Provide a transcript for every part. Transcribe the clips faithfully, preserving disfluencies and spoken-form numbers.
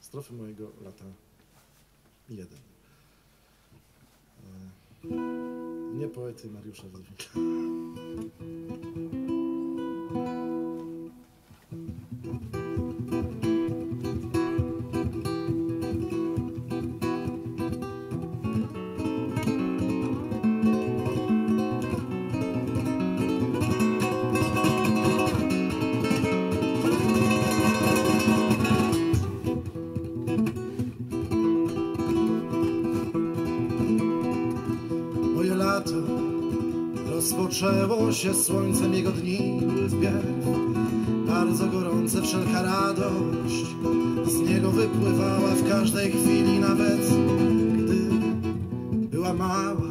strofy mojego lata jeden. Nie poety Mariusza Wójcika. Rozpoczęło się słońcem, jego dni były wpierw bardzo gorące, wszelka radość z niego wypływała w każdej chwili, nawet gdy była mała.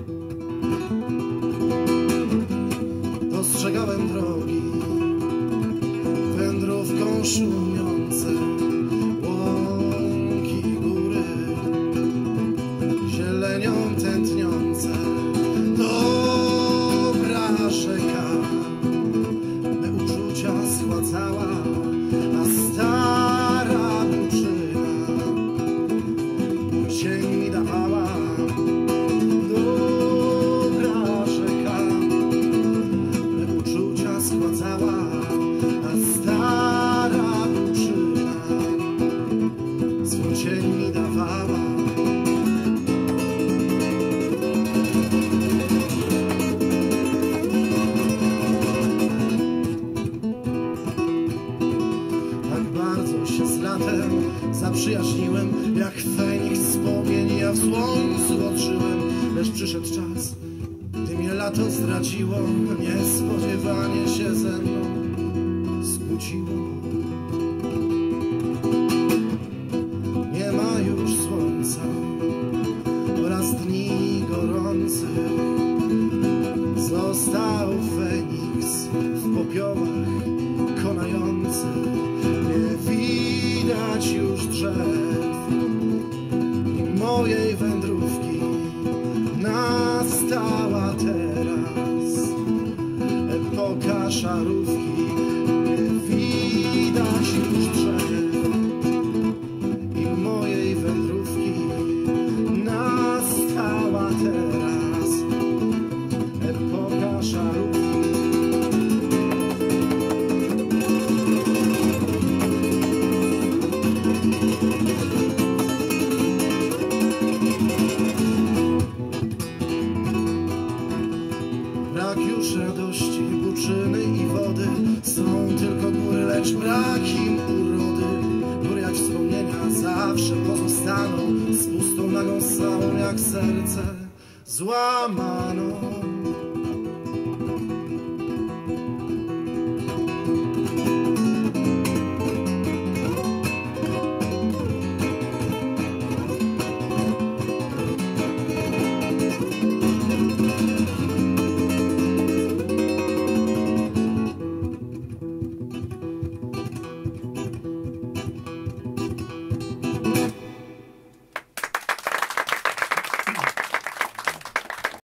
Dostrzegałem drogi wędrówką szumiące, łąki i góry zielenią tętniące. Rzeka me uczucia schładzała, a stara buczyna cień mi dawała. Dobra rzeka me uczucia schładzała, a stara buczyna swój cień mi dawała. Zaprzyjaźniłem jak Feniks wspomnień, ja w słońcu odżyłem, lecz przyszedł czas, gdy mnie lato zdradziło, niespodziewanie się ze mną skłóciło. Nie ma już słońca oraz dni gorących, został Feniks w popiołach konający. Nie widać już drzew i mojej wędrówki nastała teraz epoka szarówki. Nie widać już drzew i mojej wędrówki nastała teraz epoka szarówki. Brak już radości, buczyny i wody, są tylko góry, lecz brak im urody. Góry jak wspomnienia zawsze pozostaną z pustą nagą ssałą jak serce złamano.